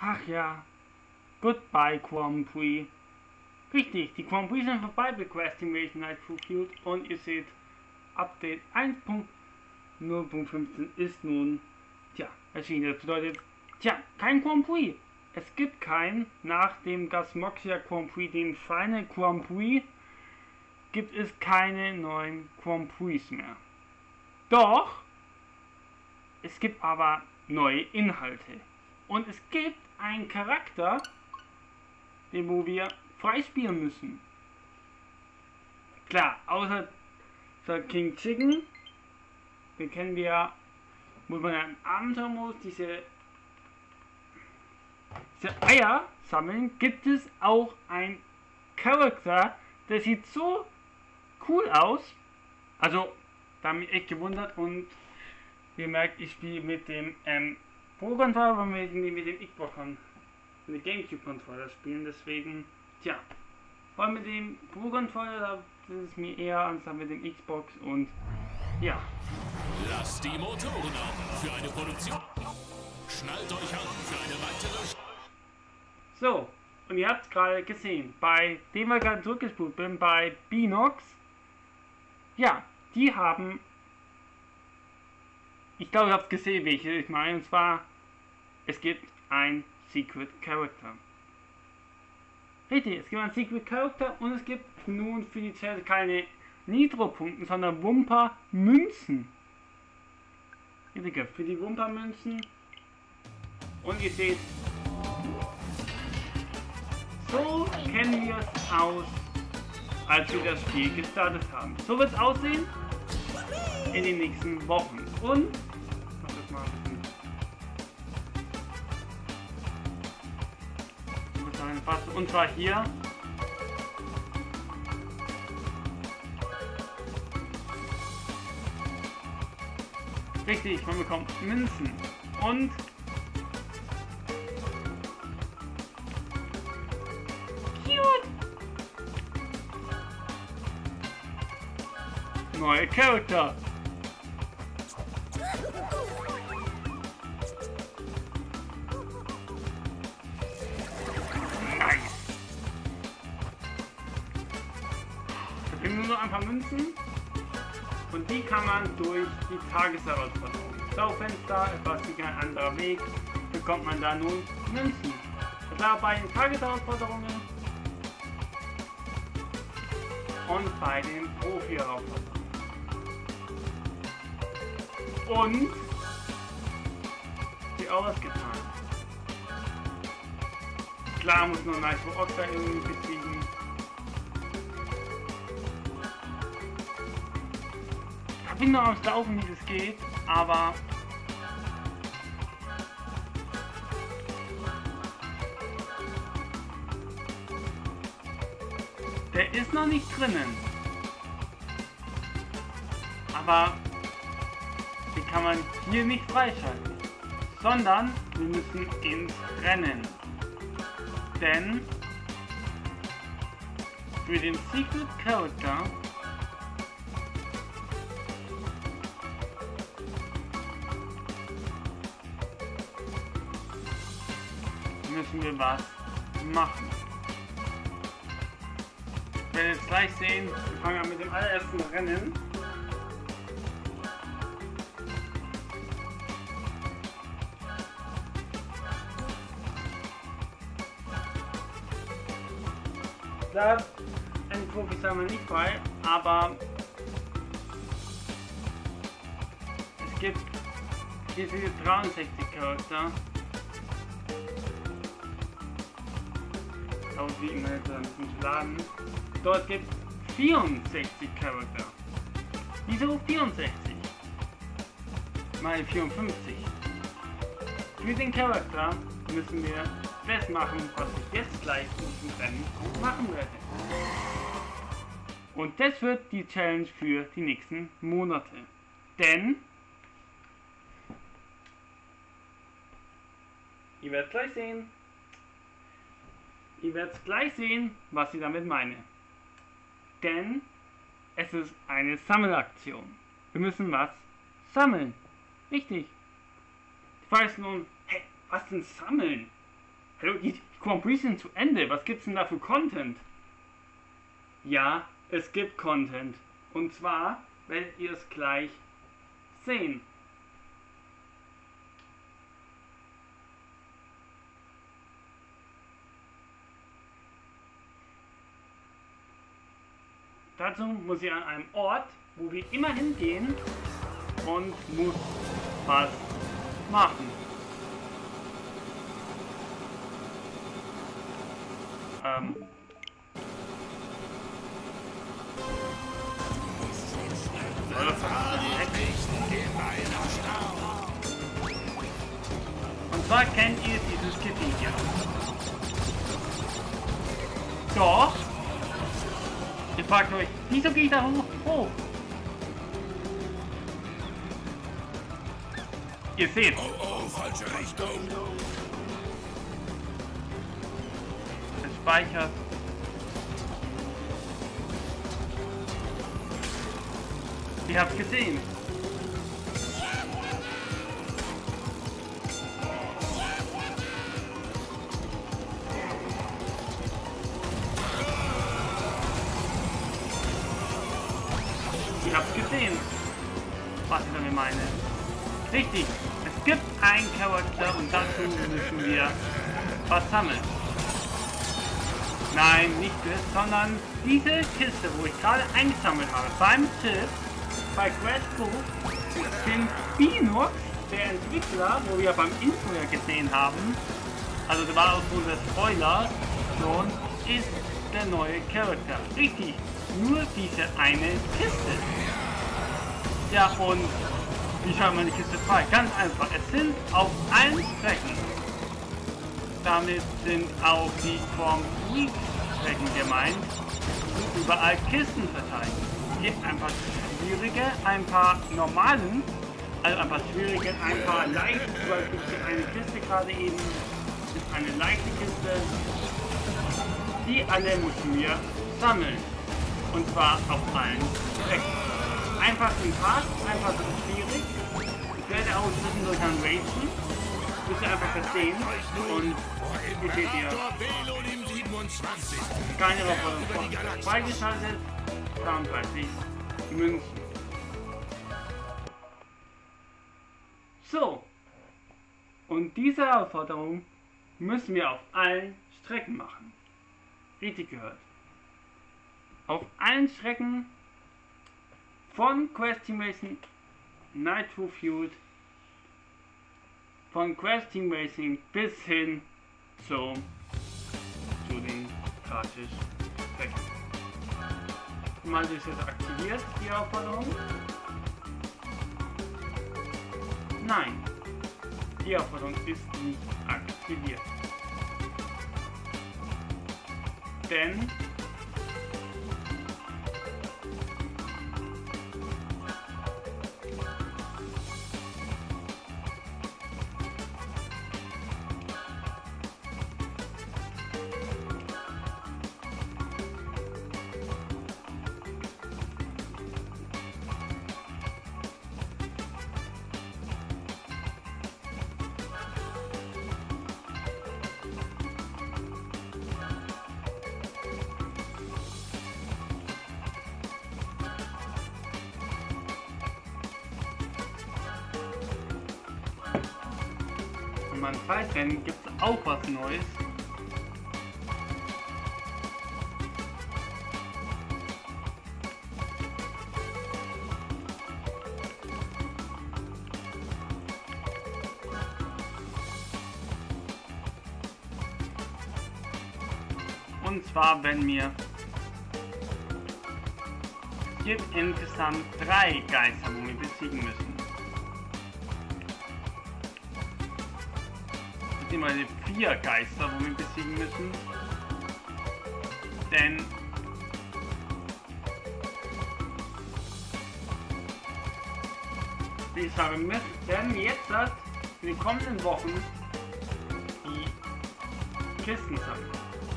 Ach ja. Goodbye, Grand Prix. Richtig, die Grand Prix sind vorbei bei Quest Invasion Night Fulfilled und ihr seht, Update 1.0.15 ist nun, erschienen. Das bedeutet, kein Grand Prix. Es gibt keinen, nach dem Gasmoxia Grand Prix, dem Final Grand Prix, gibt es keine neuen Grand Prix mehr. Doch, es gibt aber neue Inhalte. Und es gibt einen Charakter, den wir freispielen müssen. Klar, außer King Chicken, den kennen wir, muss man ja im Abenteuermodus diese Eier sammeln, gibt es auch einen Charakter, der sieht so cool aus. Also, da habe ich echt gewundert und ihr merkt, ich spiele mit dem Pro-Controller, weil wir mit dem Xbox mit dem Gamecube-Controller spielen, deswegen, weil mit dem Pro-Controller, das ist mir eher anstatt mit dem Xbox und Lasst die Motoren auf für eine Produktion. Schnallt euch an für eine weitere. So, und ihr habt es gerade gesehen, bei dem wir gerade zurückgespult bin, bei Binox, die haben, ich glaube, ihr habt gesehen, welche ich meine, und zwar, es gibt ein Secret Character. Richtig, es gibt einen Secret Character und es gibt nun für die Zelle keine Nitro-Punkte, sondern Wumper-Münzen. Für die Wumper-Münzen. Und ihr seht, so kennen wir es aus, als wir das Spiel gestartet haben. So wird es aussehen in den nächsten Wochen. Und ich mach das mal ein bisschen. Und zwar hier. Richtig, man bekommt Münzen. Und neue Charakter. Nice. Da kriegen wir nur noch ein paar Münzen. Und die kann man durch die Tagesherausforderung. Schaufenster, etwas wie ein anderer Weg, bekommt man da nun Münzen. Und da bei den Tagesherausforderungen und bei den Profi-Herausforderungen. Und die auch was getan. Klar muss nur Nitro Octa irgendwie besiegen. Ich bin noch am Laufen, wie das geht, aber der ist noch nicht drinnen. Aber den kann man hier nicht freischalten, sondern wir müssen ins Rennen. Denn für den Secret Character müssen wir was machen. Wir werden jetzt gleich sehen, wir fangen an mit dem allerersten Rennen. Klar, einen Profis haben wir nicht bei, aber es gibt diese 63 Charakter. Wie immer ein bisschen laden. Dort gibt es 64 Charakter. Wieso 64? Mal 54. Für den Charakter müssen wir das machen, was ich jetzt gleich in diesem Rennen machen werde. Und das wird die Challenge für die nächsten Monate. Denn ihr werdet gleich sehen. Ihr werdet gleich sehen, was ich damit meine. Denn es ist eine Sammelaktion. Wir müssen was sammeln. Richtig. Ich weiß nun, hey, was denn sammeln? Hallo, die Grand Prix sind zu Ende. Was gibt's denn da für Content? Ja, es gibt Content. Und zwar werdet ihr es gleich sehen. Dazu muss ich an einem Ort, wo wir immer hingehen und muss was machen. Und zwar kennt ihr dieses Kitty hier. Doch. Ihr fragt euch, wieso gehe ich da hoch? Ihr seht. Oh, falsche Richtung. Es speichert. Ihr habt gesehen. Ihr habt gesehen, was ich damit meine. Richtig, es gibt einen Charakter und dazu müssen wir was sammeln. Nein, nicht das, sondern diese Kiste, wo ich gerade eingesammelt habe, beim Schiff, bei Crash Book, den Binux, der Entwickler, wo wir beim Intro ja gesehen haben, also da war auch so der Spoiler schon, ist der neue Charakter. Richtig, nur diese eine Kiste. Ja, und wie schaltet man die Kiste frei? Ganz einfach, es sind auf allen Strecken, damit sind auch die Strecken gemeint, und überall Kisten verteilt. Es gibt ein paar schwierige, ein paar normalen, also ein paar schwierige, ein paar leichte, zum Beispiel eine Kiste gerade eben, ist eine leichte Kiste, die alle müssen wir sammeln. Und zwar auf allen Strecken. Einfach sind hart, einfach sind schwierig. Ich werde auch zwischendurch an Racen. Müsst ihr einfach verstehen. Und hier seht ihr. Keine Woche freigeschaltet. 33 Münzen. So. Und diese Herausforderung müssen wir auf allen Strecken machen. Richtig gehört. Auf allen Strecken von Crash Team Racing Nitro Fueled, von Crash Team Racing bis hin zu den gratis Strecken. Mal ist jetzt aktiviert, die Aufforderung? Nein, die Aufforderung ist nicht aktiviert. Denn beim Zeitrennen gibt es auch was Neues. Und zwar, wenn wir hier insgesamt 3 Geister, wo wir besiegen müssen. Beziehungsweise 4 Geister, wo wir besiegen müssen. Denn wie ich sage, werden wir jetzt in den kommenden Wochen die Kisten sammeln.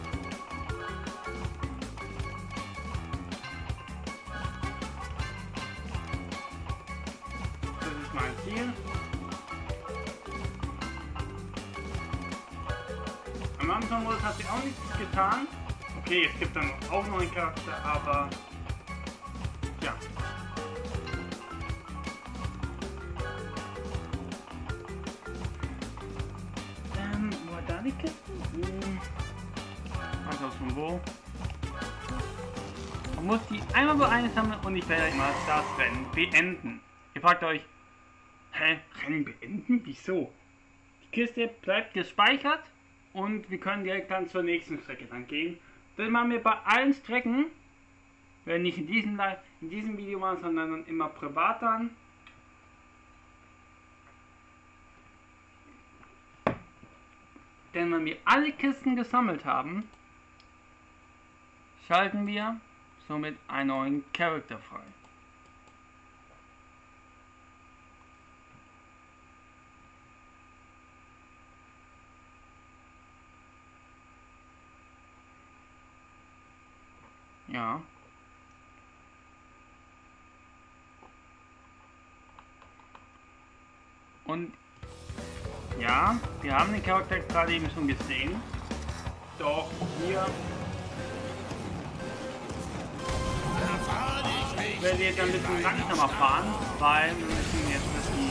Das ist mein Ziel. Am Im Amazon-Modus hat sie auch nichts getan. Okay, es gibt dann auch noch einen Charakter, aber ja. Wo war da die Kiste? Also von wo? Man muss die einmal einsammeln und ich werde mal das Rennen beenden. Ihr fragt euch, hä? Rennen beenden? Wieso? Die Kiste bleibt gespeichert und wir können direkt dann zur nächsten Strecke dann gehen. Das machen wir bei allen Strecken, wenn nicht in diesem Video machen, sondern dann immer privat dann. Denn wenn wir alle Kisten gesammelt haben, schalten wir somit einen neuen Charakter frei. Ja. Und ja, wir haben den Charakter gerade eben schon gesehen. Doch hier werden wir jetzt ein bisschen langsamer fahren, weil wir müssen jetzt die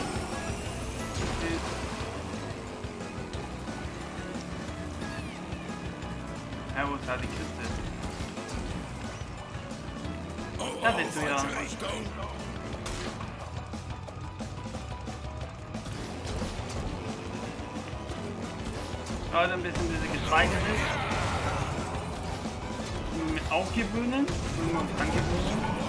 ja, wo ist da die Kiste? Da bist du ja. Gerade ein bisschen diese gespeichert ist. Mit aufgewöhnen und angewöhnen.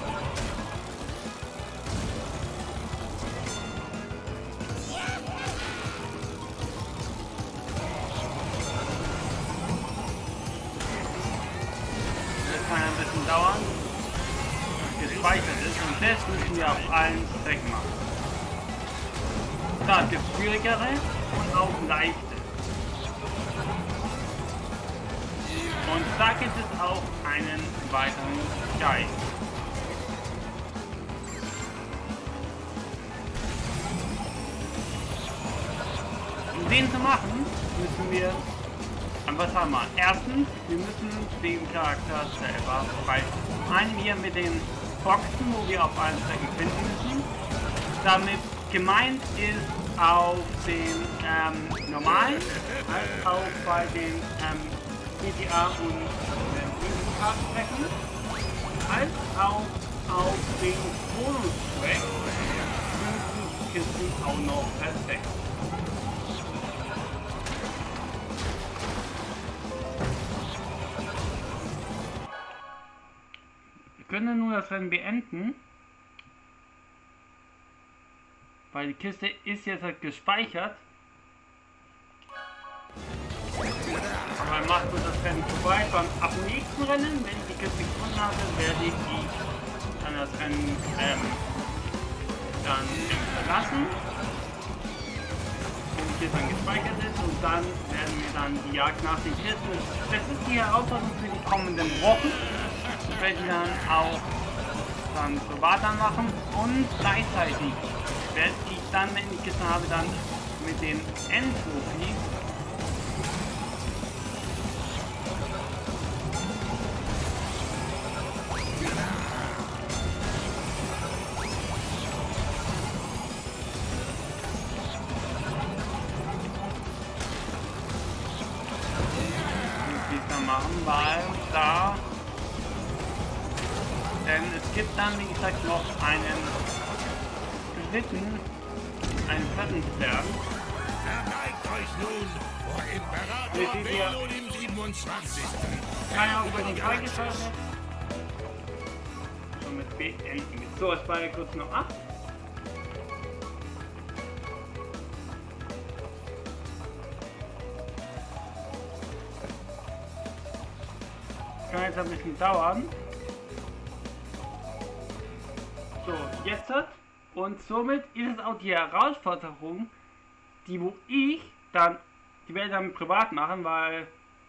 Das kann ein bisschen dauern. Gespeichert ist und das müssen wir auf allen Strecken machen. Da gibt es schwierigere und auch leichte. Und da gibt es auch einen weiteren Guide. Um den zu machen, müssen wir was haben wir? Erstens, wir müssen den Charakter selber freischalten. Zum einen hier mit den Boxen, wo wir auf allen Strecken finden müssen. Damit gemeint ist auf den normalen, als auch bei den GTA und Strecken, als auch auf den Bonus-Track sind die Kisten auch noch perfekt. Wir können nur das Rennen beenden, weil die Kiste ist jetzt halt gespeichert. Aber macht uns das Rennen vorbei. Ab dem nächsten Rennen, wenn ich die Kiste gefunden habe, werde ich dann das Rennen verlassen. Wenn die Kiste dann gespeichert ist, und dann werden wir dann die Jagd nach den Kisten. Das ist die Herausforderung für die kommenden Wochen. Ich werde dann auch privat machen und gleichzeitig werde ich dann, wenn ich Kisten habe, dann mit dem Endprofi machen, weil da, denn es gibt dann, wie gesagt, noch einen Plattenstern. Verneigt euch nun vor Imperator Belon im 27. Kann ja auch über den freigeschaltet. So mit beenden. So, es war ja kurz noch ab. Kann jetzt ein bisschen dauern. So, jetzt hat. Und somit ist es auch die Herausforderung, die wo ich dann, die werde ich dann privat machen, weil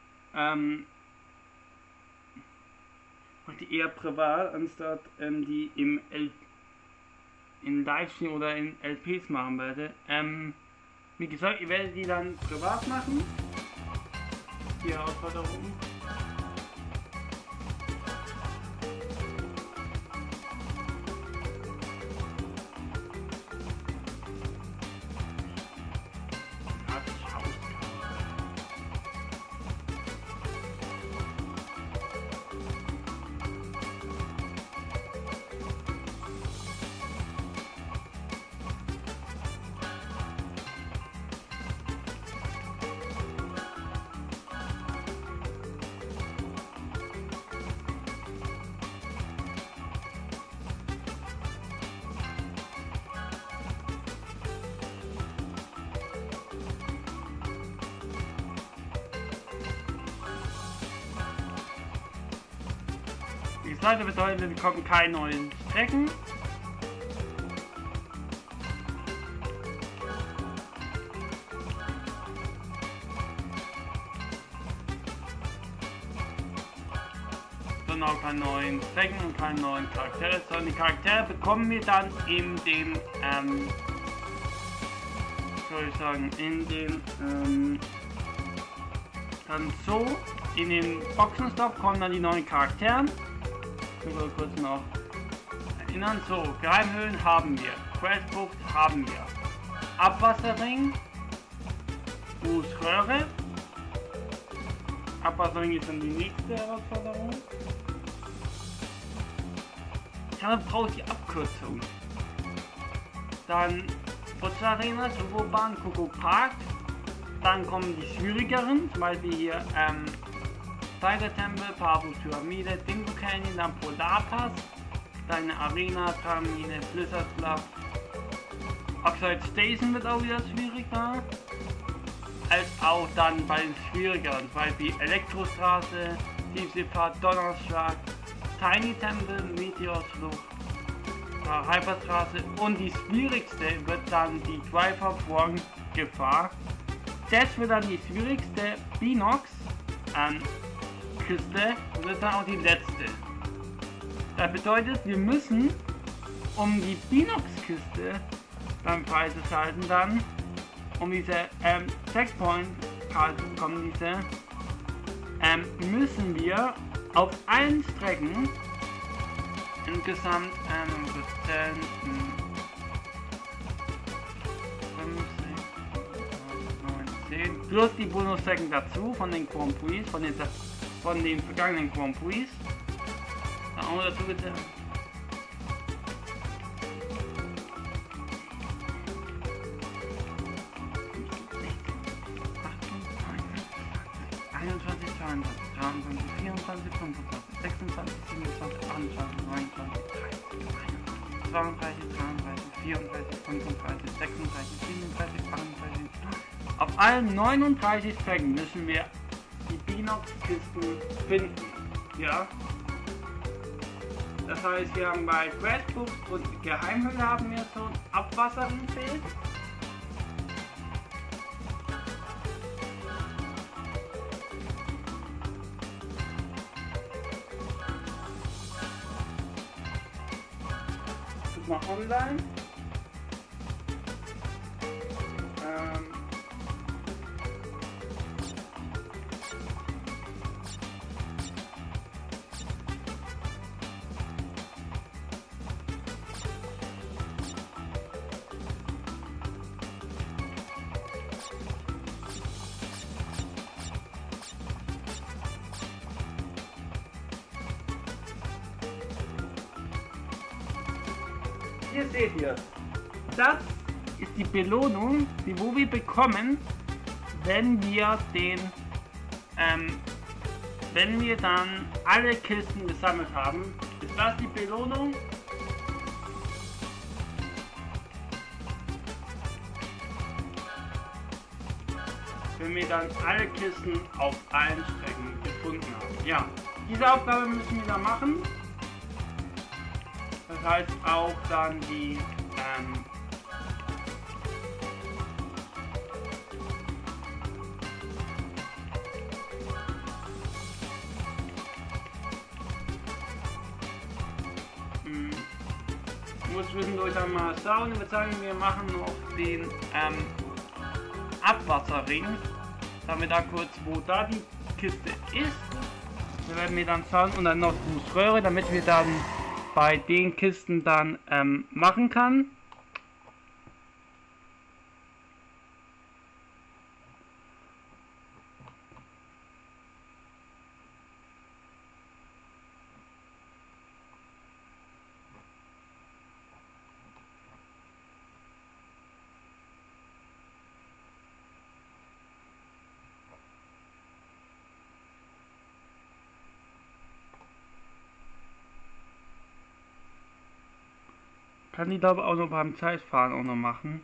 die eher privat, anstatt die in Livestream oder in LPs machen werde. Wie gesagt, ich werde die dann privat machen. die Herausforderung. Die Seite bedeutet, wir bekommen keine neuen Strecken. Sondern auch keine neuen Strecken und keine neuen Charaktere, sondern die Charaktere bekommen wir dann in den, soll ich sagen, in den, dann so, in den Boxenstopp kommen dann die neuen Charaktere. Ich will kurz noch erinnern. So, Geheimhöhlen haben wir. Questbucht haben wir. Abwasserring. Fußröhre. Abwasserring ist dann die nächste Herausforderung. Ja, dann brauche ich die Abkürzung. Dann Putzarena, Turbobahn, Coco Park. Dann kommen die schwierigeren, zum Beispiel hier Tiger Tempel, Pavus Pyramide, Dingo Canyon, dann Polarpass, deine Arena, Tramine, Blizzard Club, Oxide Station wird auch wieder schwierig da, als auch dann bei den schwierigeren, zum Beispiel Elektrostraße, Tiefseefahrt, Donnerschlag, Tiny Temple, Meteorsflucht, Hyperstraße und die schwierigste wird dann die Driver Wrong Gefahr. Das wird dann die schwierigste Binox Küste und das ist dann auch die letzte. Das bedeutet, wir müssen, um die Binox-Küste dann freizuschalten, dann um diese Checkpoint zu bekommen, müssen wir auf allen Strecken insgesamt 10 plus die Bonus-Strecken dazu von den Grand Prix, von den vergangenen Grand Prix. Dann auch dazu bitte. Auf allen 39 Strecken müssen wir die Binox-Kisten finden. Ja. Das heißt, wir haben bei Questbucht und Geheimhöhle haben wir so ein Abwasserfeld. Guck mal online. Hier seht ihr, das ist die Belohnung, die wir bekommen, wenn wir wenn wir dann alle Kisten gesammelt haben. Ist das die Belohnung? Wenn wir dann alle Kisten auf allen Strecken gefunden haben. Ja, diese Aufgabe müssen wir dann machen. Das heißt auch dann die muss zwischendurch dann mal schauen. Ich würde sagen, wir machen noch den Abwasserring. Damit da kurz, wo da die Kiste ist. Wir werden mir dann sagen und dann noch Bruce Röhre, damit wir dann bei den Kisten dann machen kann. Kann die glaube auch noch beim Zeitfahren auch noch machen.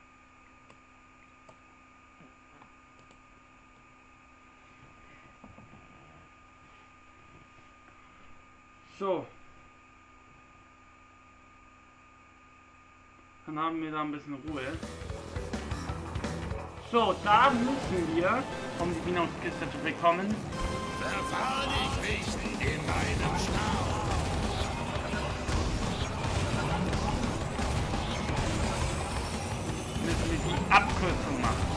So. Dann haben wir da ein bisschen Ruhe. So, da müssen wir, um die Binaumskiste zu bekommen, Verfahr dich nicht in meinem Staub. müssen wir die Abkürzung machen.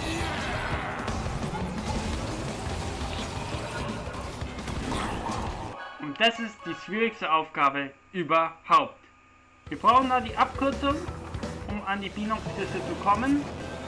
Und das ist die schwierigste Aufgabe überhaupt. Wir brauchen da die Abkürzung, um an die Binaumskiste zu kommen.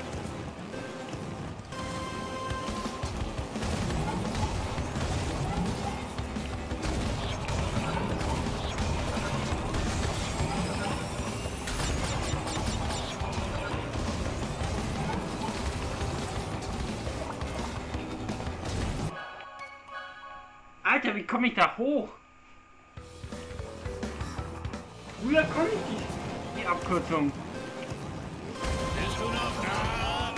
Alter, wie komme ich da hoch? Früher konnte ich die Abkürzung. Bist du noch da?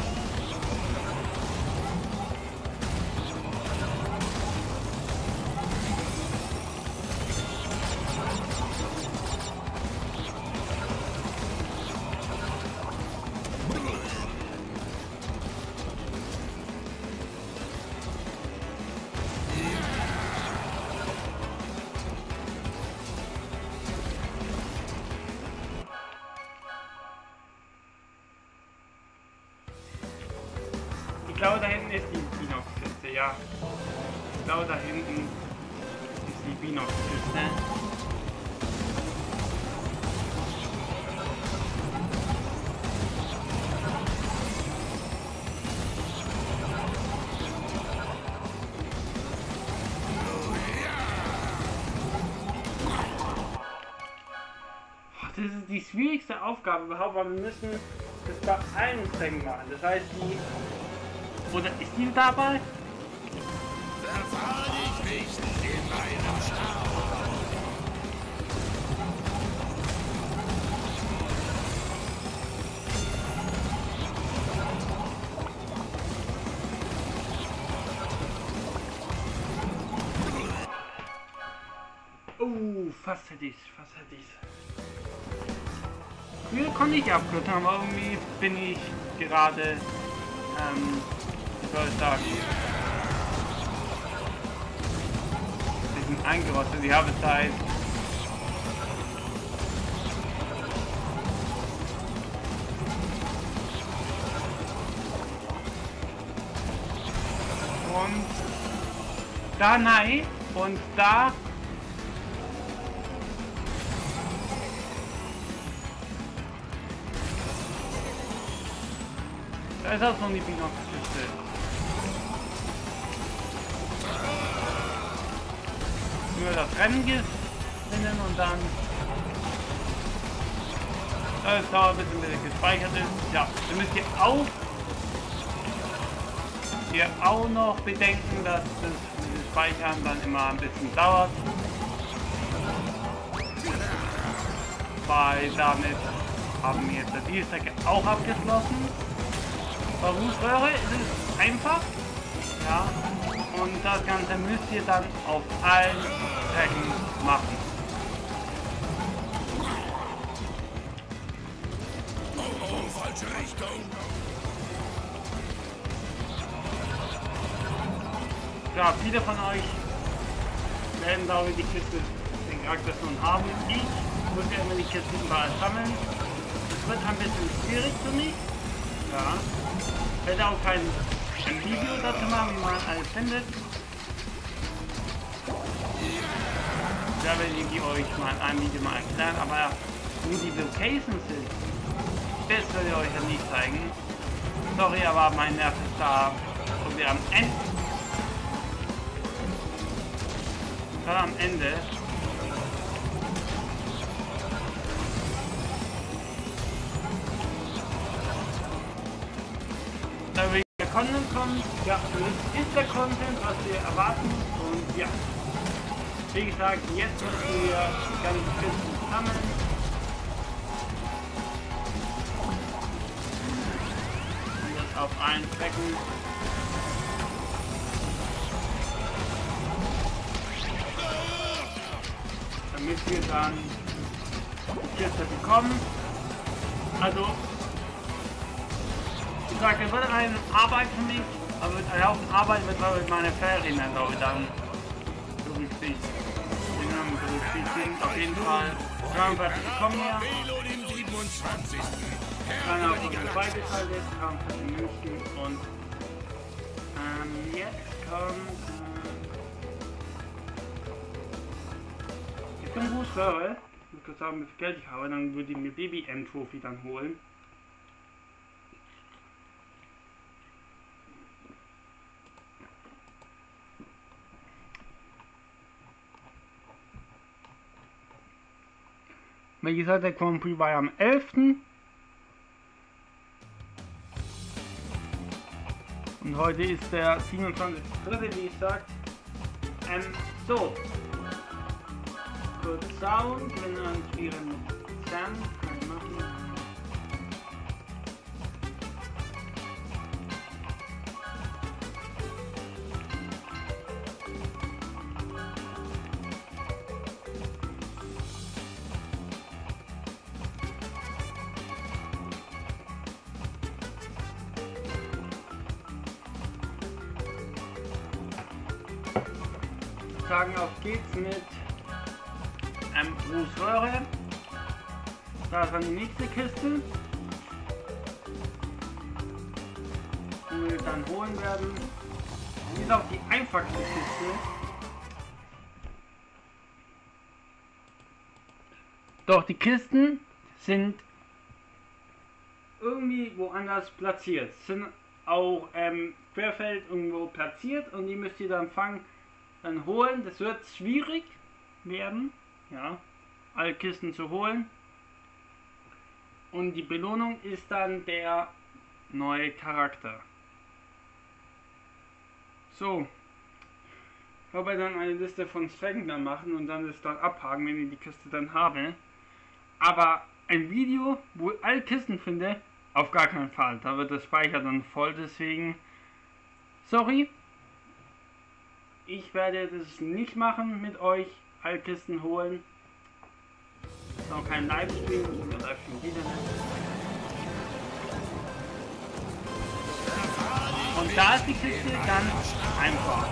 Ich glaube, da hinten ist die Binox-Kiste, ja. Ich glaube, da hinten ist die Binox-Kiste. Das ist die schwierigste Aufgabe überhaupt, weil wir müssen das bei allen Strängen machen. Das heißt, die... Oder ist die dabei? Verfahr dich nicht in meinem Staub. Fast hätte ich's, fast hätte ich's. Früher konnte ich abkürzen, aber irgendwie bin ich gerade, wie soll ich sagen, bisschen eingerostet. Ich habe Zeit. Und da nein und da da ist auch so eine Binox-Kiste. Nur das Rennen gewinnen und dann das dauert ein bisschen, bis es gespeichert ist. Ja, ihr müsst ihr auch noch bedenken, dass das Speichern dann immer ein bisschen dauert. Weil damit haben wir jetzt die Strecke auch abgeschlossen. Bei Rußröhre ist es einfach, ja, und das Ganze müsst ihr dann auf allen Strecken machen. Oh, falsche Richtung. Ja, viele von euch werden, glaube ich, die Kiste, den Charakter schon haben. Ich muss ja immer die Kisten überall sammeln. Das wird ein bisschen schwierig für mich. Ja. Ich werde auch kein Video dazu machen, wie man alles findet. Da werde ich euch mal in einem Video mal erklären, aber wo die Locations sind, das werde ich euch ja nicht zeigen. Sorry, aber mein Nerv ist da und wir am Ende. Gerade am Ende. Da will der Content kommt, ja, das ist der Content, was wir erwarten und ja. Wie gesagt, jetzt müssen wir die ganzen Kisten sammeln. Und das auf allen Strecken. Damit wir dann die Kiste bekommen. Also, ich sage, es wird eine Arbeit für mich, aber mit einer Haufen Arbeit wird man mit meiner Ferien dann berücksichtigen. Auf jeden Fall. Traumfahrt kommen her. Dann auf unsere Beigeschaltet, Traumfahrt in München und jetzt kommt ich bin gut höre. Ich muss kurz sagen, wie viel Geld ich habe, dann würde ich mir BBM-Trophy dann holen. Wie gesagt, der Grand Prix war ja am 11. Und heute ist der 27.3., wie ich sagt. So. Kurz Sound, wenn wir uns wieder mit Sam kann ich machen. Sagen, auf geht's mit Bruce Röhre. Da ist dann die nächste Kiste, die wir dann holen werden. Die ist auch die einfachste Kiste. Doch die Kisten sind irgendwie woanders platziert. Sind auch querfeld irgendwo platziert und die müsst ihr dann dann holen. Das wird schwierig werden, ja, alle Kisten zu holen. Und die Belohnung ist dann der neue Charakter. So, ich werde dann eine Liste von Strecken dann machen und dann das dann abhaken, wenn ich die Kiste dann habe. Aber ein Video, wo ich alle Kisten finde, auf gar keinen Fall. Da wird der Speicher dann voll, deswegen sorry. Ich werde das nicht machen mit euch, alle Kisten holen. Das ist auch kein Livestream, oder Livestream wieder nicht. Und da ist die Kiste ganz einfach.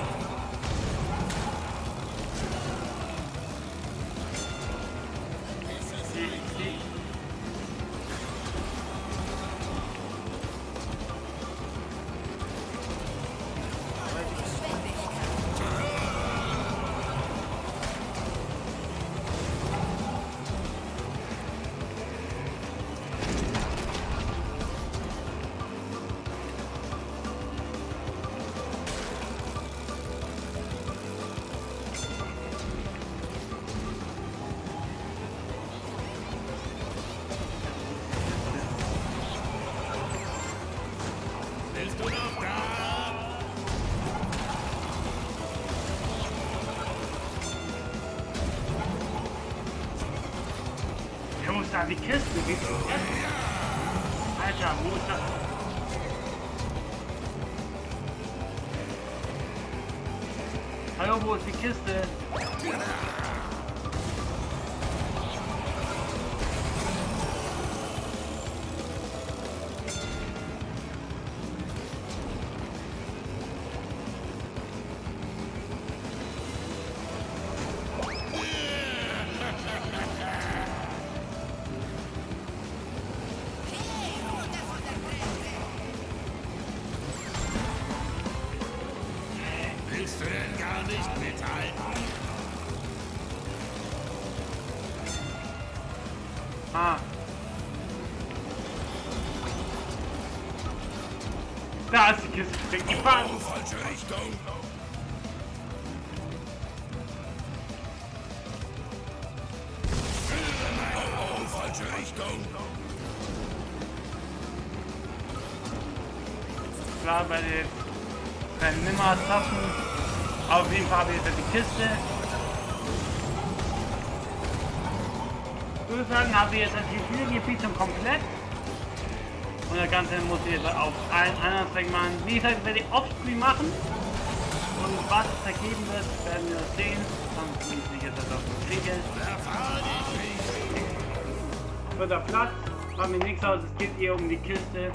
Wo ist da die Kiste? Wie ist das? Alter, wo ist das? Hallo, wo ist die Kiste? Willst du denn gar nicht mithalten? Ah. Da ist die Kiste. Gefahren. Oh, falsche Richtung. Oh, falsche Richtung. Klar, bei den Nimmer-Tasten. Auf jeden Fall habe ich jetzt die Kiste. Ich würde sagen, habe ich jetzt das Gebiet schon komplett. Und das Ganze muss ich jetzt auf allen anderen Strecken machen. Wie gesagt, werde ich Offscreen machen. Und was es ergeben wird, werden wir sehen. Sonst bin ich jetzt auf dem Kriege. Für der Platz macht mir nichts aus, es geht eher um die Kiste.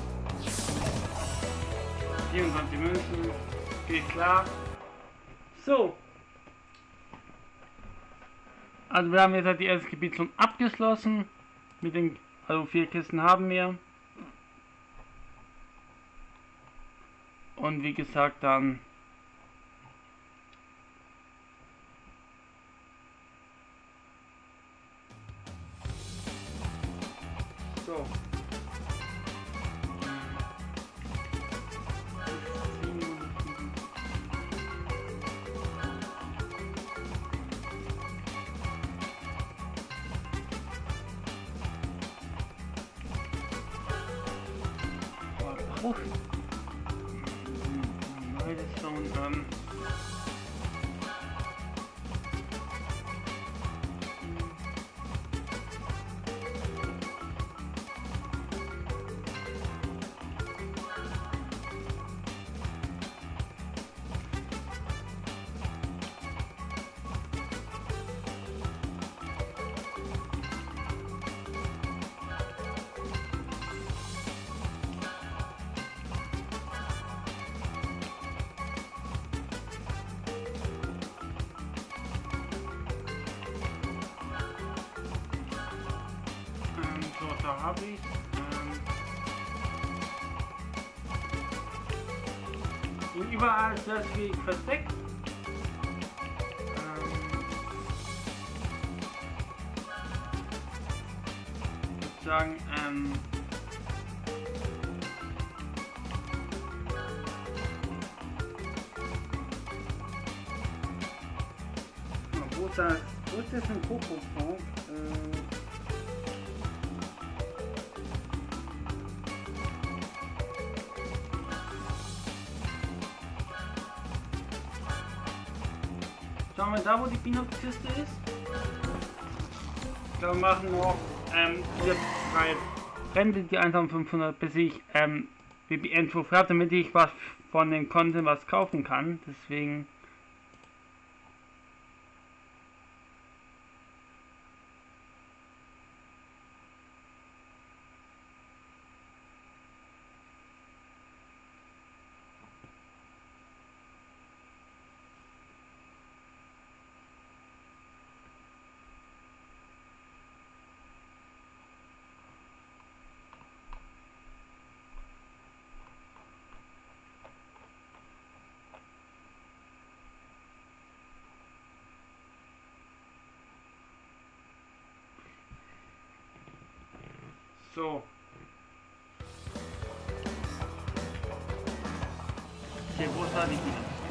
24 Münzen, geht klar. So. Also wir haben jetzt halt die erste Gebiet schon abgeschlossen. Mit den, also 4 Kisten haben wir. Und wie gesagt dann so. Oh. Milestone, so, da habe ich und überall ist das wie versteckt. Ich würde sagen, wo ist das ein Kokosfond? Schauen wir da, wo die Peanut-Kiste ist. Wir machen noch diese 3 Rente, die 1500, bis ich VPN-Proof habe, damit ich was von dem Content was kaufen kann. Deswegen. So. Hier, wo ist da die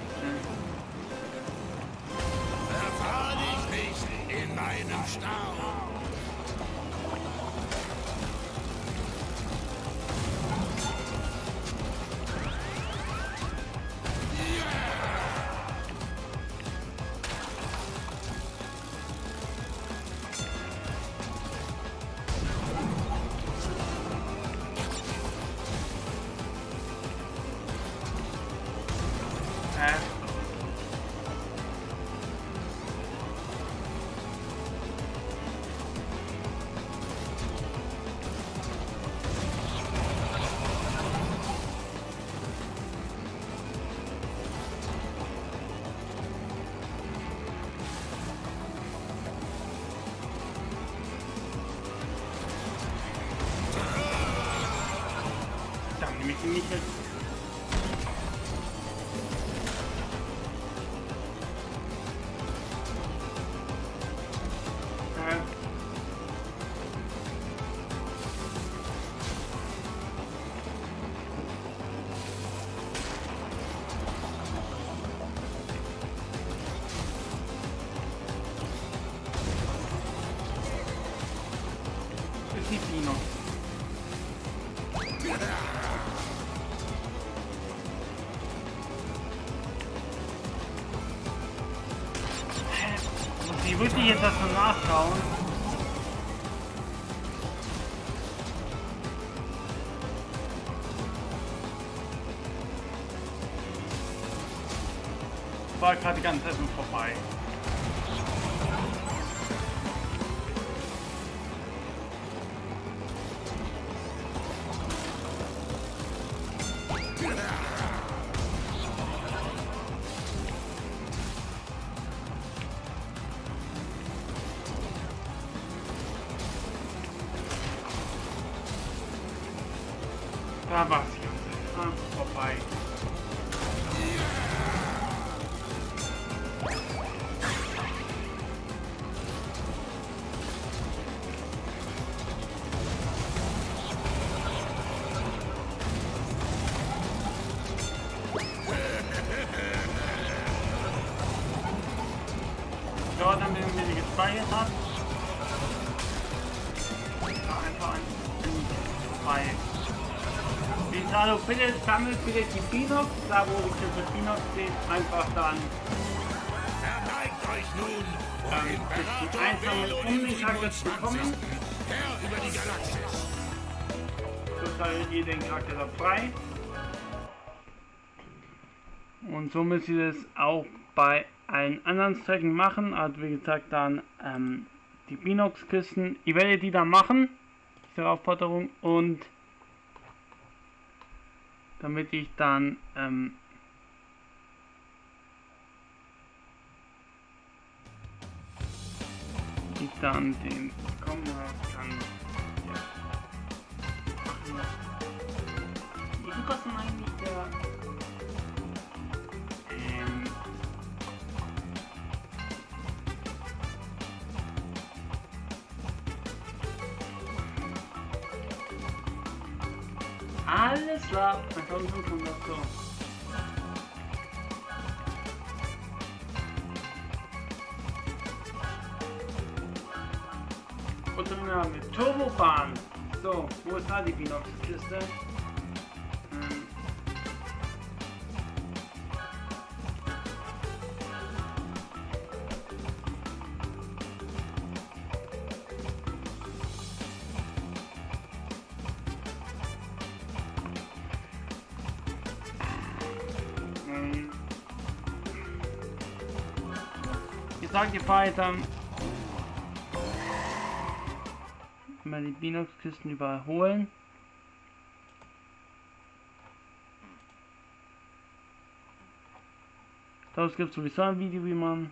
Verfahr dich nicht in meinem Stau. ich würde jetzt das mal nachschauen. War gerade die ganze Zeit nur vorbei. Da war es ganz vorbei. Ja, dann wenn wir die gespeichert hat, einfach ein vorbei. Also bitte sammelt bitte die Binox, da wo ich das Binox steht, einfach dann Verneigt euch nun vor Imperator einzelnen Bello dem ich habe das 27. bekommen. Herr über die Galaxis. Total jeden Charakter da frei. Und so müsst ihr das auch bei allen anderen Strecken machen. Also wie gesagt dann die Binox-Kisten. Ich werde die dann machen, diese Aufforderung, und damit ich dann den bekommen kann. Ja. Wie viel kostet eigentlich der alles klar, 1500 so. Und dann haben wir Turbobahn. So, wo ist da die Binox-Kiste? Ich sage dir weiter. Mal die Binox-Kisten überholen. Es gibt sowieso ein Video, wie man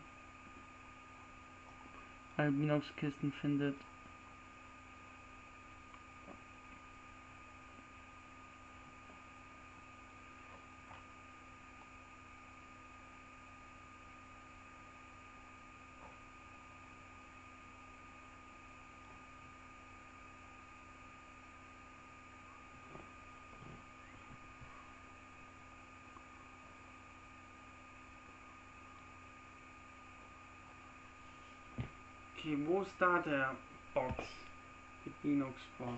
alle Binox-Kisten findet. Okay, wo ist da der Box? Die Binox-Box.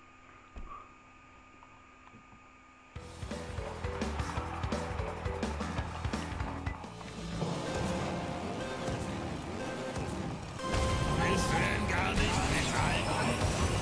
Willst du denn gar nicht mithalten?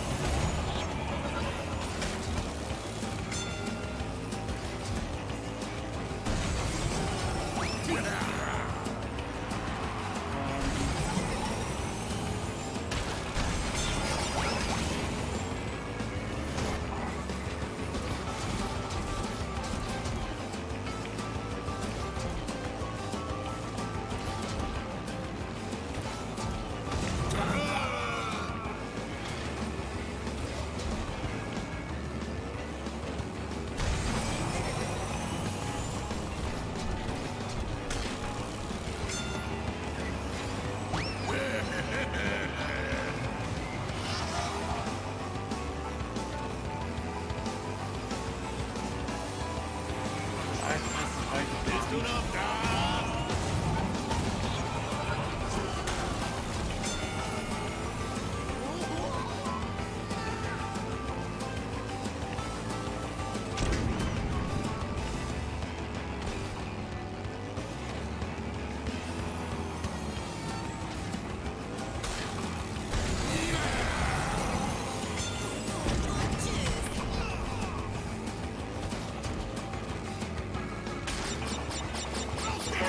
Bist du noch da?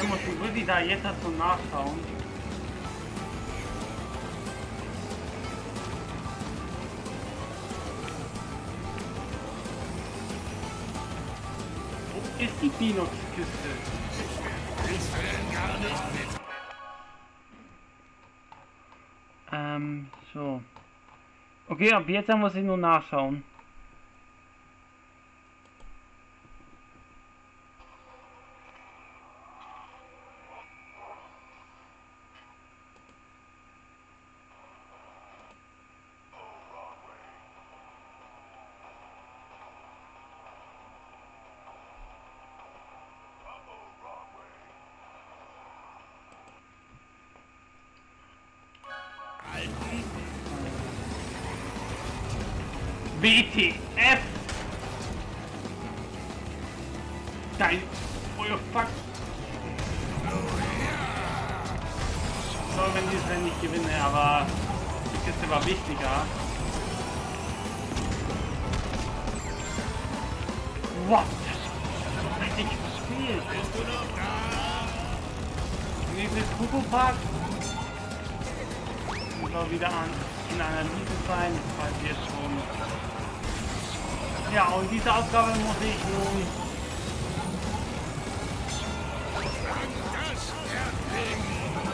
muss ich wirklich da jetzt dazu nachschauen. Wo ist die Binox-Kiste? Willst du denn gar nicht mit? So. Okay, ab jetzt muss ich nur nachschauen. WTF! Dein... Oh fuck! So, wenn ich es dann nicht gewinne, aber die Kiste war wichtiger. What? Das hat nicht gespielt. Bist du noch da? Dieses Kuckuck-Park soll wieder in Analyse sein, weil wir jetzt schon. Ja, und diese Aufgabe muss ich nun. Das Erdling!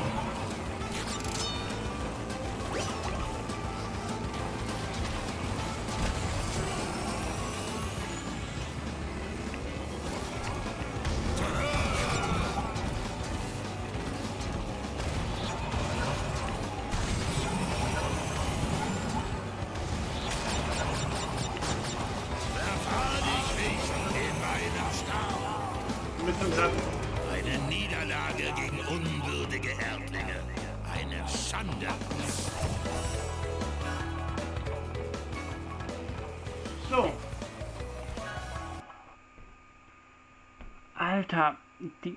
Eine Niederlage gegen unwürdige Erdlinge. Eine Schande. So. Alter, die.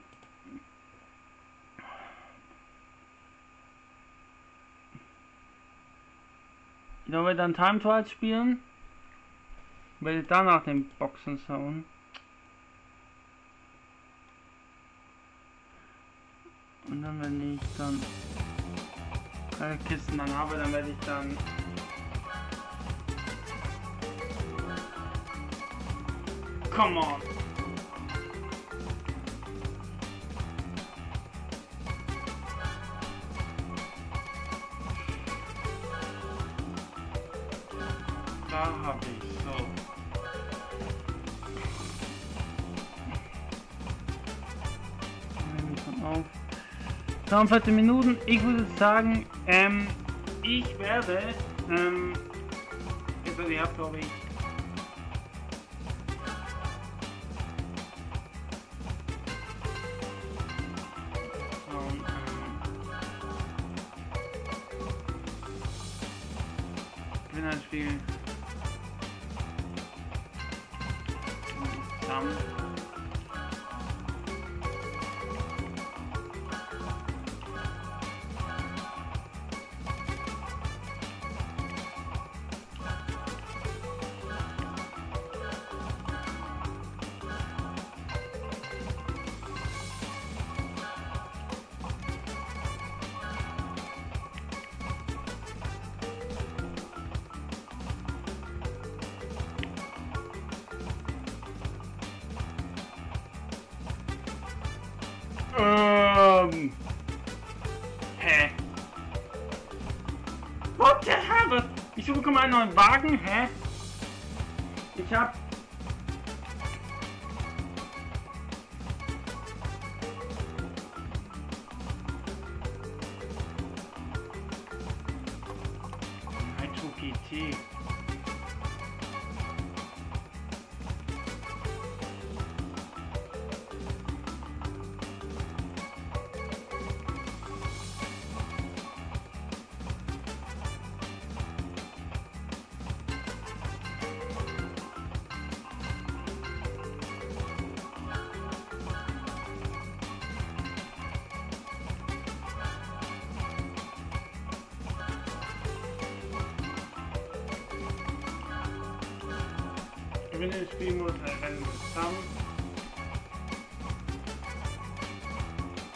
Sollen wir dann Time Trials spielen? Werde ich danach den Boxen schauen. Und dann, wenn ich dann alle Kisten dann habe, dann werde ich dann come on. Da habe ich so. Nehme ich dann auf. 42 Minuten, ich würde sagen, ich werde, also ihr habt, glaube ich, Gewinnerspiel zusammen. Hä? What the hell? Was? Ich bekomme einen neuen Wagen? Hä? Ich hab... Nitro GT. Gewinne des Spielmodus Rennen zusammen.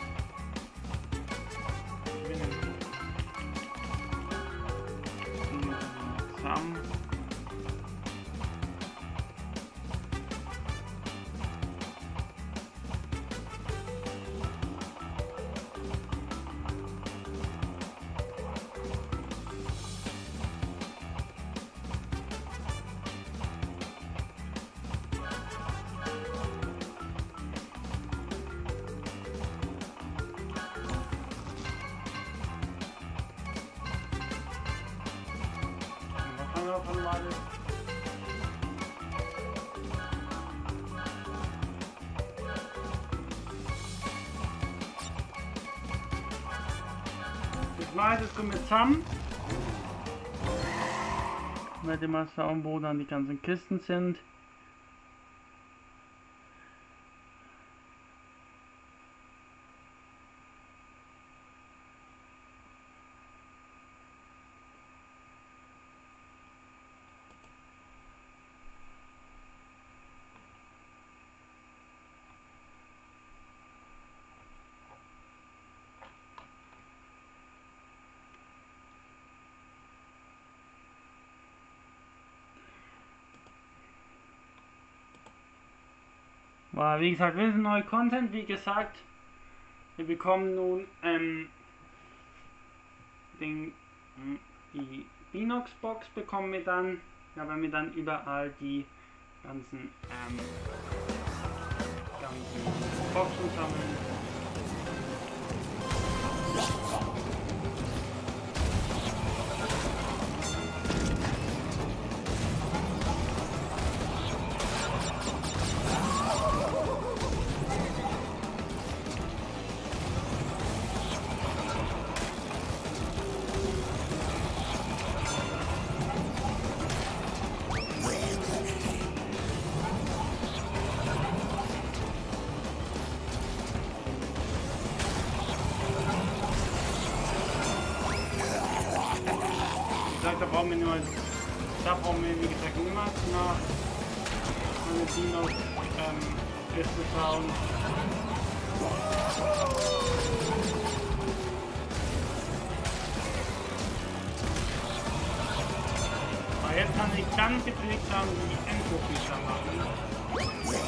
davon wartet. Das meiste kommt mit zusammen. Weil die mal schauen, wo dann die ganzen Kisten sind. Aber wie gesagt, wir sind neue Content, wie gesagt, wir bekommen nun die Binox-Box bekommen wir dann, ja, wenn wir dann überall die ganzen Boxen sammeln. Da brauchen wir, wie gesagt, niemals nach meine Dinos Kiste schauen. Aber jetzt kann ich ganz gepflegt haben, die Endgruppen machen.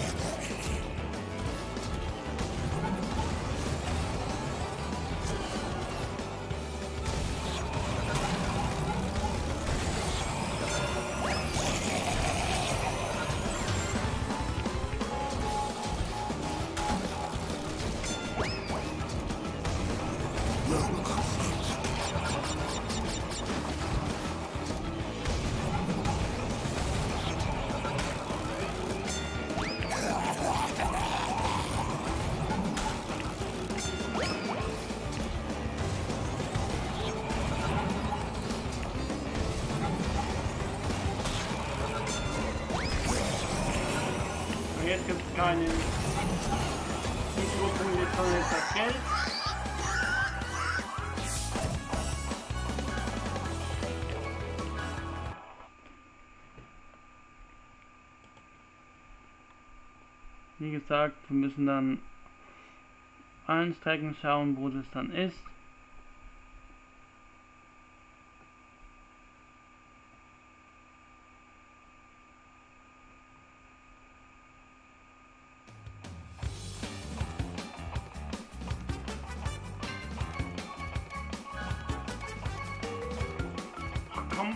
Jetzt gibt es keine Mikropunkte, sondern das Geld. Wie gesagt, wir müssen dann allen Strecken schauen, wo das dann ist. Komm.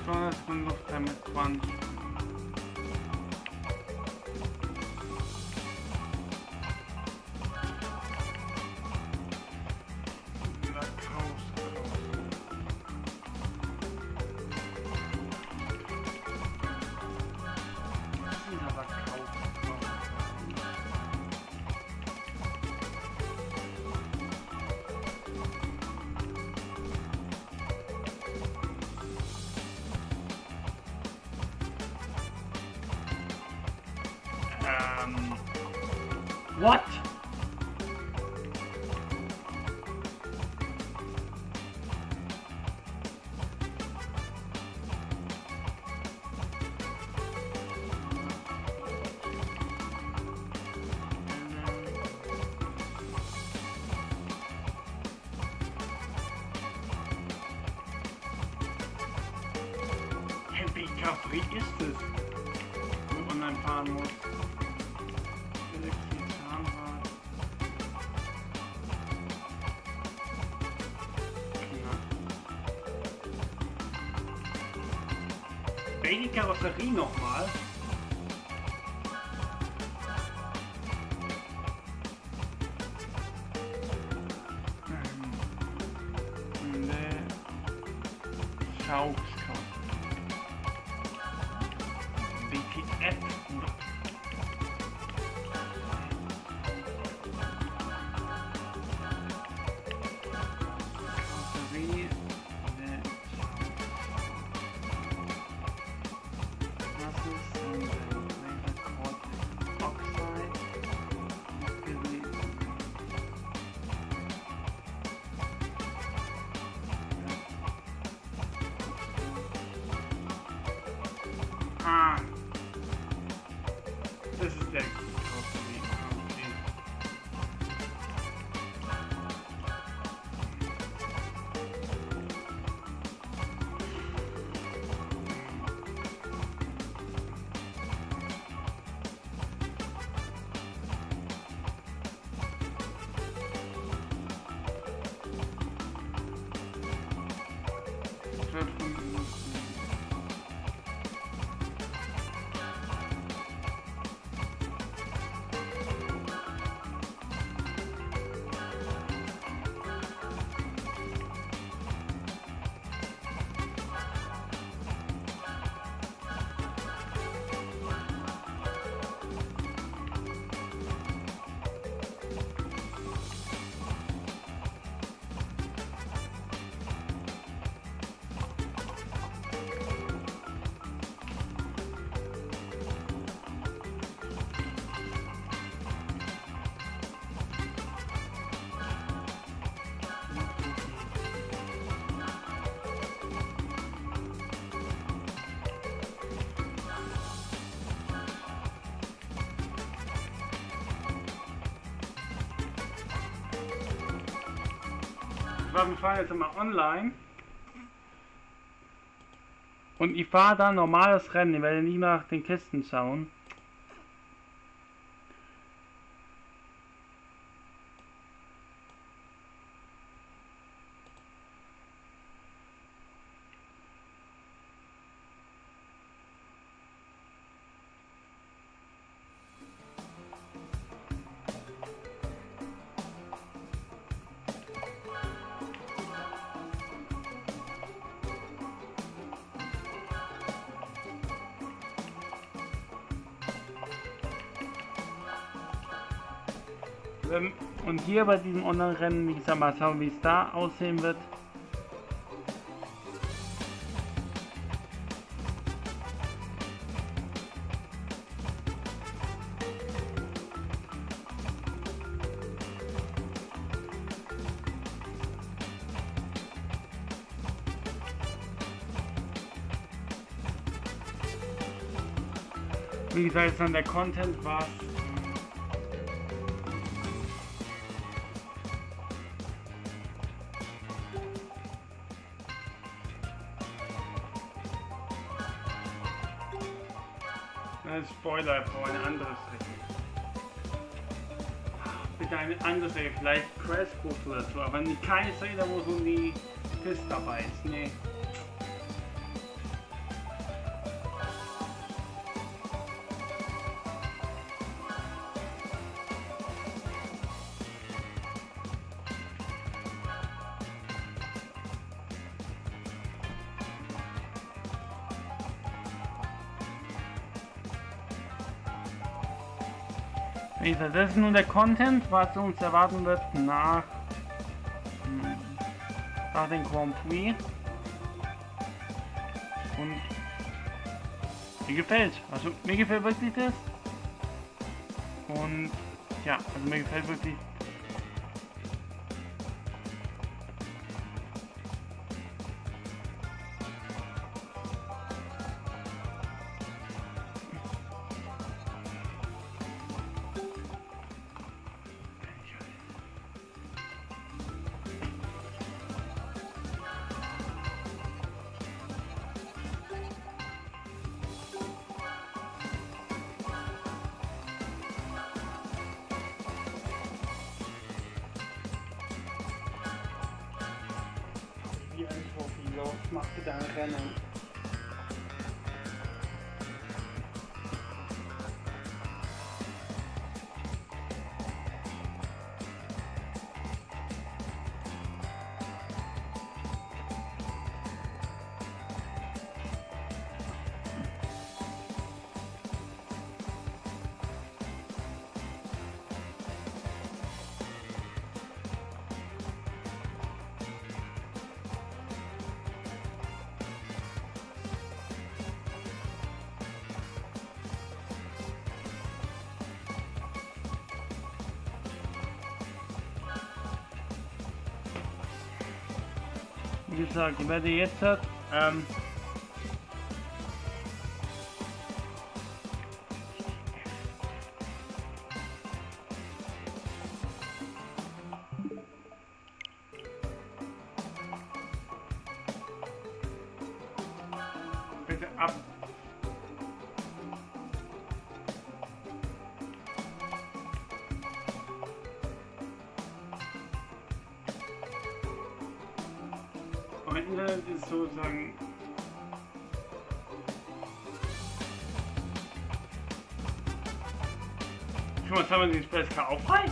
200 Luft mit 20. What? Welche Karosserie ist es, wo man online fahren muss? Welche Karosserie nochmal? Schauskau. BTF. Karosserie. Ah, das ist der Karosserie. Wir fahren jetzt mal online und ich fahre dann normales Rennen, ich werde nicht nach den Kisten schauen. Und hier bei diesem Online-Rennen, wie gesagt, mal schauen, wie es da aussehen wird. Wie gesagt, ist dann der Content, was Spoiler für eine andere Strecke. Bitte eine andere Strecke, vielleicht Crash Course oder so, aber keine Strecke, wo so die Piste dabei ist. Nee. Wie gesagt, das ist nun der Content, was uns erwarten wird nach dem Grand Prix. Und mir gefällt. Also mir gefällt wirklich das. Und ja, also mir gefällt wirklich. Wie ein Profilauf macht dein Rennen. Wie gesagt, ich werde jetzt bitte ab. Mein Internet ist sozusagen schon mal, haben wir den Space auch frei?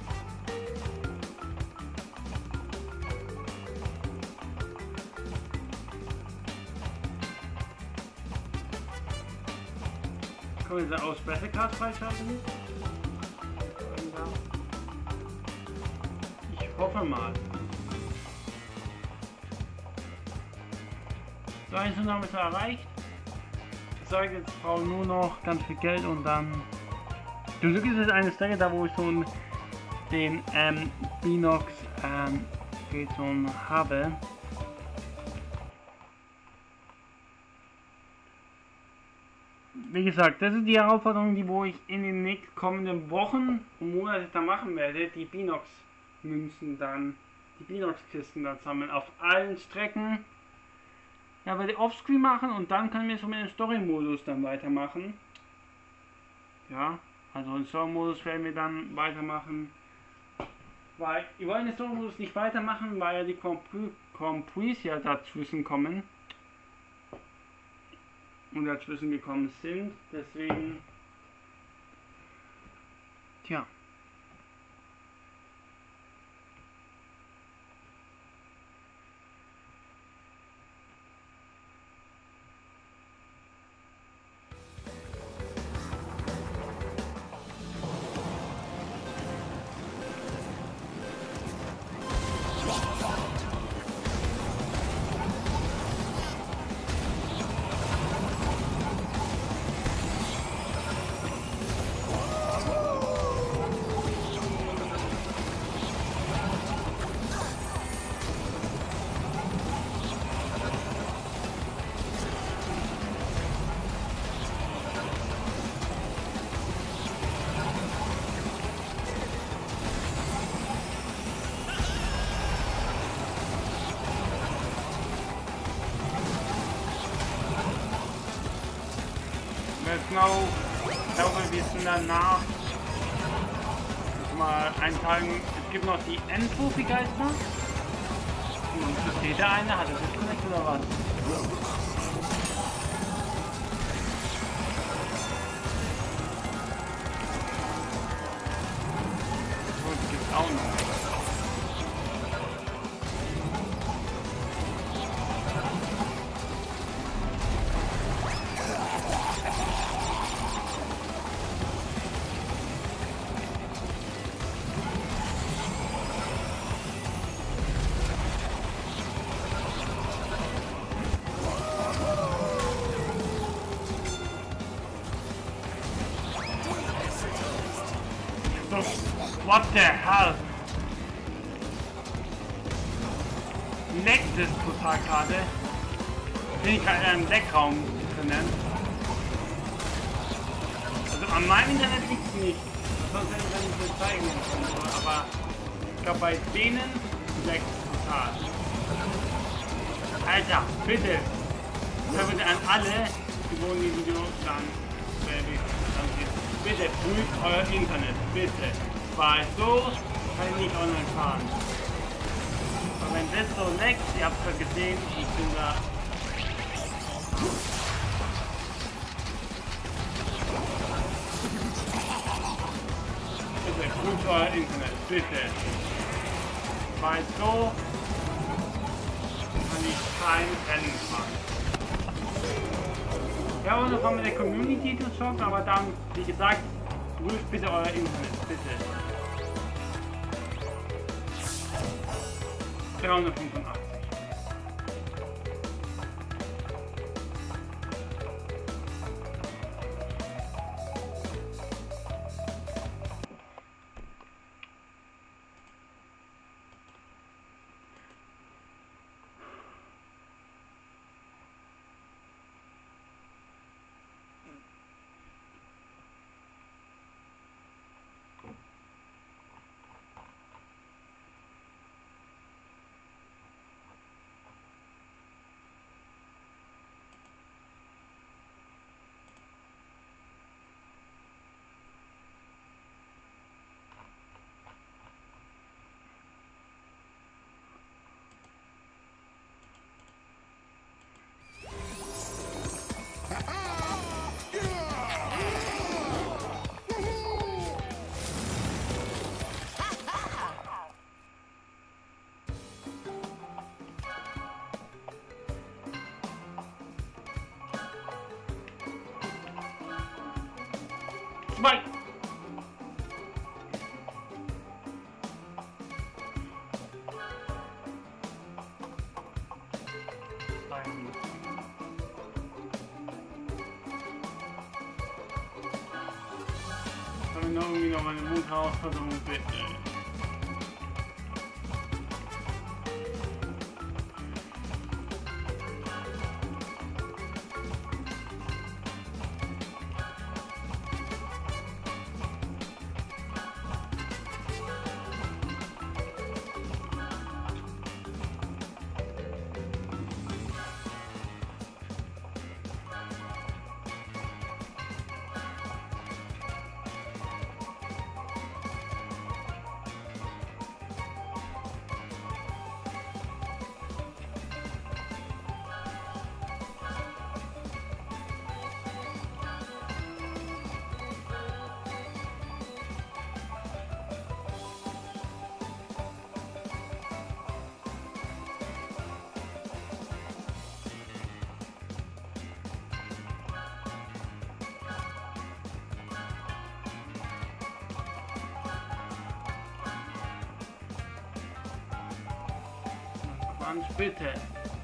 Können wir jetzt aus Battlecard freischalten? Ich hoffe mal. So, 1 haben wir erreicht. Ich sage jetzt, ich brauche nur noch ganz viel Geld und dann. Zum Glück ist es eine Strecke, da wo ich schon den Binox schon habe. Wie gesagt, das ist die Herausforderung, die wo ich in den nächsten kommenden Wochen und Monaten dann machen werde, die Binox-Münzen dann, die Binox-Kisten dann sammeln auf allen Strecken. Ja, werde ich Offscreen machen und dann können wir so mit dem Story-Modus dann weitermachen. Ja, also im Story-Modus werden wir dann weitermachen. Weil wir wollen den Story-Modus nicht weitermachen, weil ja die Grand Prix ja dazwischen kommen. Und dazwischen gekommen sind. Deswegen. Tja. Genau, ich glaube, wir sind danach mal eintragen. Es gibt noch die Endprofi-Geister. Und versteht der eine? Hat er das nicht oder was? So, das gibt's auch noch. what the hell? Leckt es total gerade. Bin ich gerade in einem Leckraum drinnen. Also an meinem Internet liegt es nicht. Sonst hätte ich das nicht so zeigen können. Aber ich glaube bei denen leckt es total. Alter, bitte. Das bitte an alle, die wohnen im Video dann bitte prüft euer Internet, bitte. Weil so kann ich nicht online fahren. Aber wenn das so leckt, ihr habt es ja gesehen, ich bin da. Bitte prüft euer Internet, bitte. Weil so kann ich kein Rennen fahren. Ja, und noch mit der Community zu zocken, aber dann, wie gesagt, prüft bitte euer Internet, bitte. 385. Zwei. Haben wir noch irgendwie noch eine Mundherausforderung, bitte? Quatsch, bitte.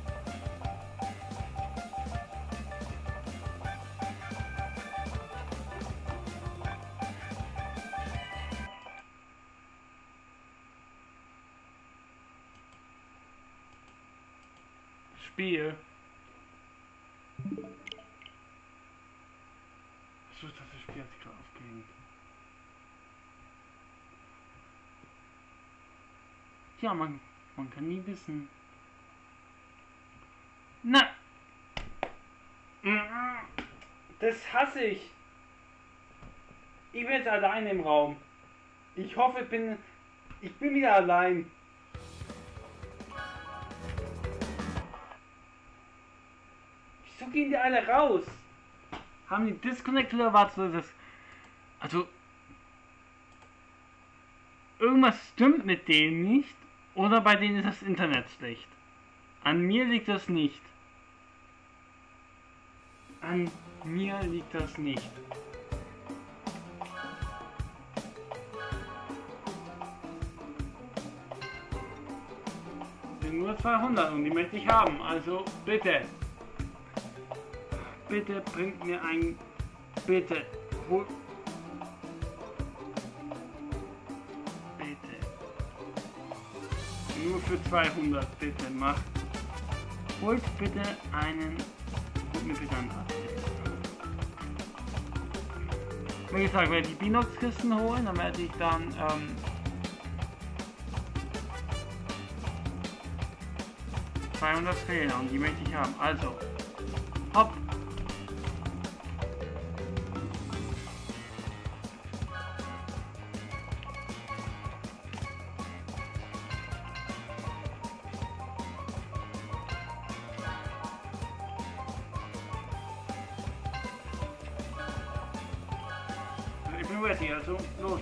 Spiel. Was ist das für Spiel, hat sich gerade aufgehängt? Ja, man kann nie wissen. Na! Das hasse ich. Ich bin jetzt allein im Raum. Ich hoffe, ich bin wieder allein. Wieso gehen die alle raus? Haben die Disconnect oder was ist das? Also irgendwas stimmt mit denen nicht oder bei denen ist das Internet schlecht. An mir liegt das nicht. An mir liegt das nicht. Sind nur 200 und die möchte ich haben. Also bitte. Bitte bringt mir ein... Bitte. Nur für 200, bitte, macht. Holt mir bitte einen Arzt. Wie gesagt, wenn ich die Binox-Kisten holen, dann werde ich dann 200 fehlen und die möchte ich haben. Also, hopp! Ich bin ready, also los!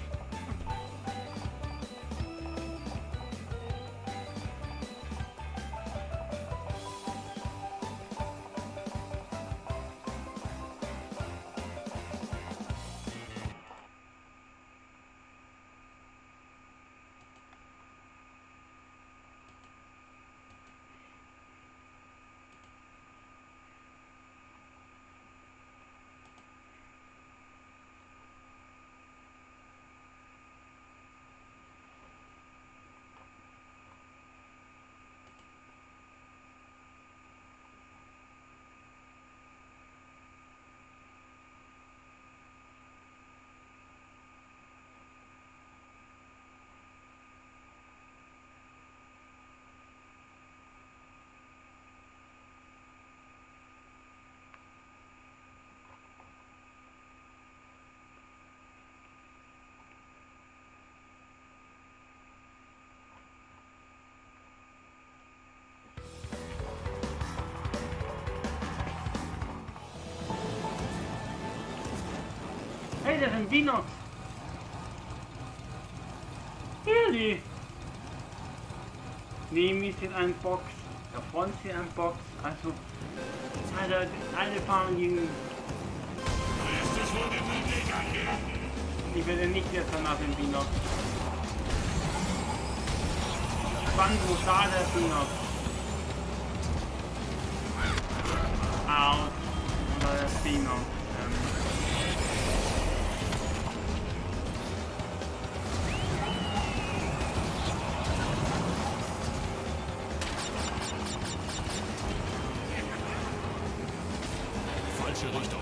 Hey, das sind Binox! Really? Neben mir steht eine Box, da vorne steht eine Box, also Alter, alle fahren gegen. Ich werde nicht jetzt danach den Binox. Spannend, wo da der Binox? Aus. Oder der Binox. Falsche Richtung.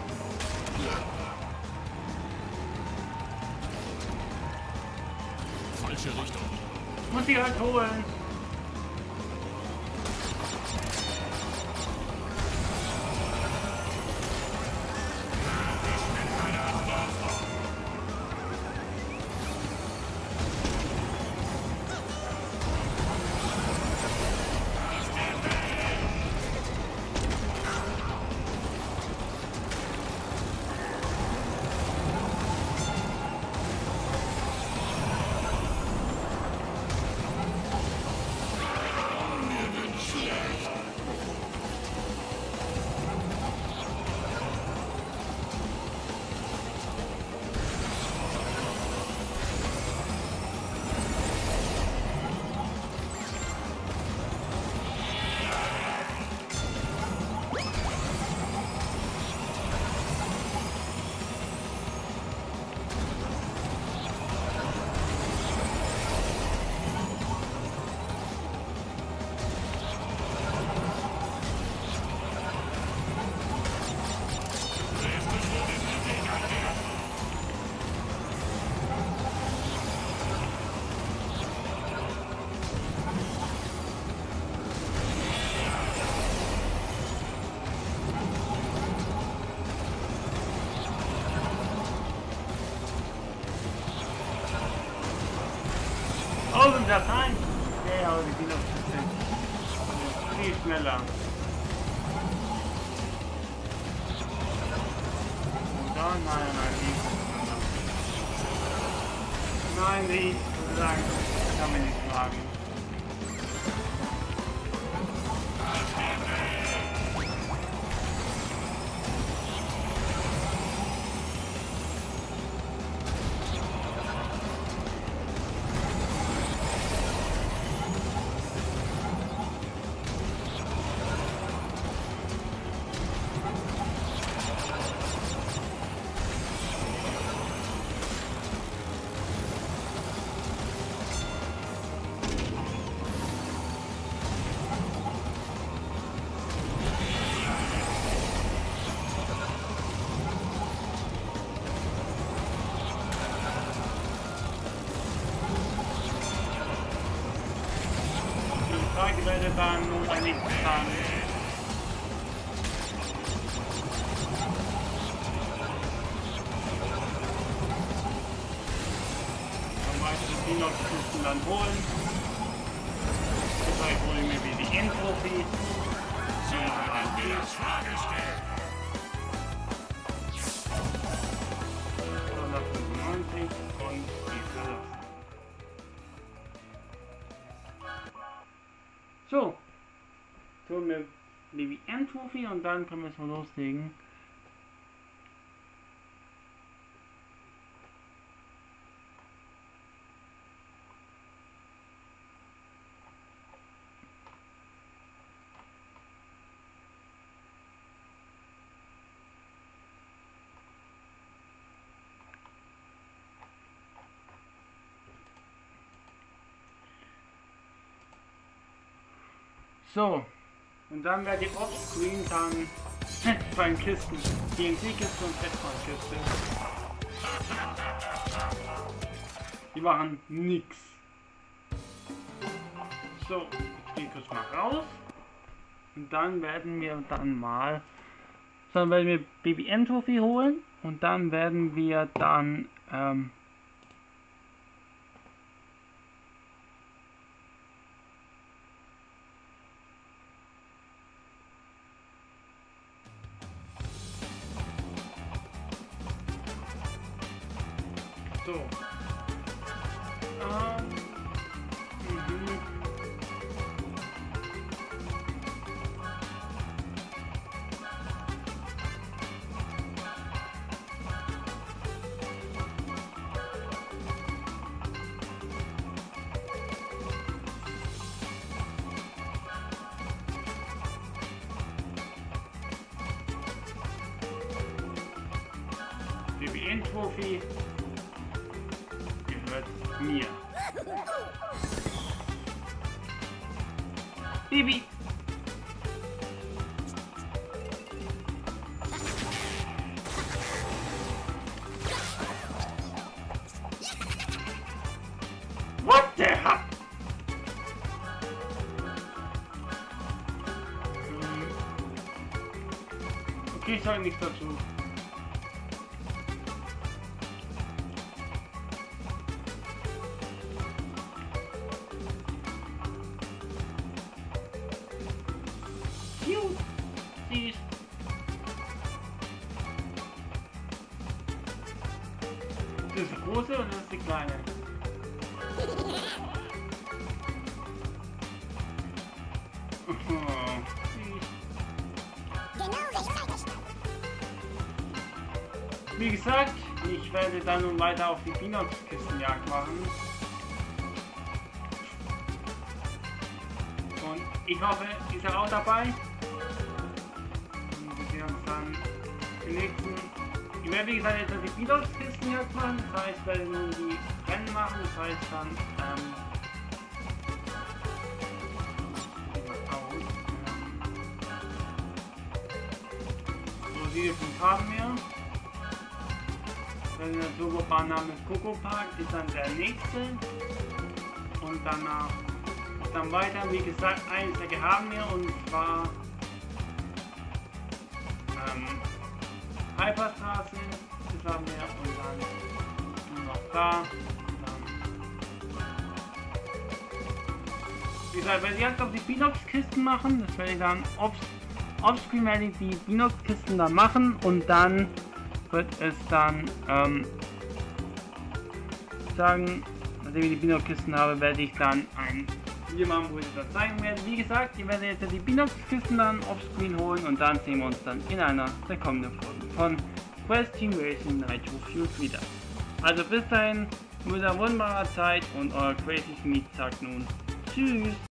Falsche Richtung. Muss ich halt holen. Oh, sind das ein? Ja, aber die Binox sind viel schneller. Nein, die ist schneller. Nein, die ist lang. Kann man nicht schlagen. dann nun ein nächstes Schaden. Dann weitere Pinox-Kisten dann holen. Jetzt hole ich mir wie die Endtrophy. Und die verlassen. So, tun wir die Endtrophy und dann können wir es mal loslegen. So, und dann werde ich offscreen dann beim Kisten, TNT-Kiste und Petman-Kiste. Die machen nix. So, ich gehe kurz mal raus. Und dann werden wir BBN-Trophy holen. Und dann werden wir dann, so. BBN-Trophy gehört mir. Bibi! What the hell? Okay, ich sage nichts dazu. Süß. Das ist die große und das ist die kleine. Oh, wie gesagt, ich werde dann nun weiter auf die Pinox-Kistenjagd machen. Und ich hoffe, ihr seid auch dabei. Ich werde wie gesagt jetzt die Pinox-Kisten jetzt machen, das heißt, ich werde nun die Rennen machen, das heißt dann, so diese 5 haben wir. Dann der Turbobahn namens Coco Park ist dann der nächste. Und danach dann weiter, wie gesagt, eine Strecke haben wir und zwar Hyperstraße, das haben wir und dann nur noch da. Wie gesagt, wenn ich jetzt auf die Pinox-Kisten machen, das werde ich dann offscreen werde ich die Pinox-Kisten dann machen und dann wird es dann sagen, nachdem ich die Pinox-Kisten habe, werde ich dann ein Video machen, wo ich das zeigen werde. Wie gesagt, ich werde jetzt die Pinox-Kisten dann offscreen holen und dann sehen wir uns dann in einer der kommenden Folgen von Quest Team Racing Nitro Fueled wieder. Also bis dahin, mit einer wunderbaren Zeit und euer Crazy Meat sagt nun Tschüss.